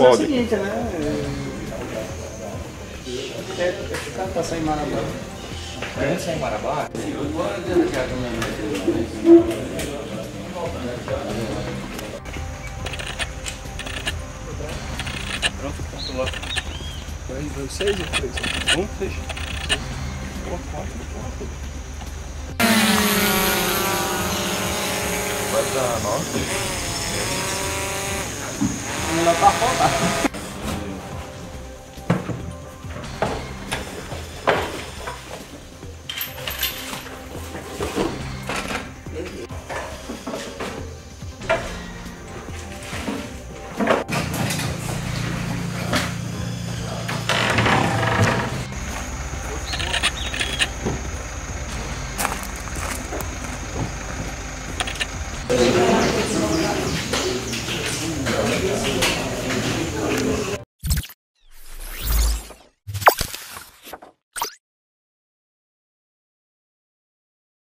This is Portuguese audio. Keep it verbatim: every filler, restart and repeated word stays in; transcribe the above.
pode. É o seguinte, né? É, é ficar passar em Marabá. Vamos sair em Marabá? Pronto, pronto lá. Dois, seis ou três? Um, seis. Quatro, quatro, quatro. Vai dar nove. Não tá faltando. Thank you.